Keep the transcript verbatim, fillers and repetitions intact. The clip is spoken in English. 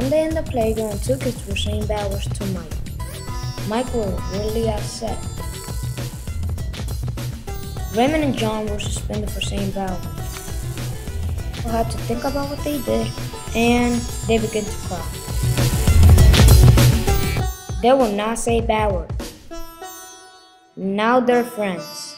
One day in the playground, two kids were saying bad words to Mike. Mike was really upset. Raymond and John were suspended for saying bad words. They had to think about what they did, and they began to cry. They will not say bad words. Now they're friends.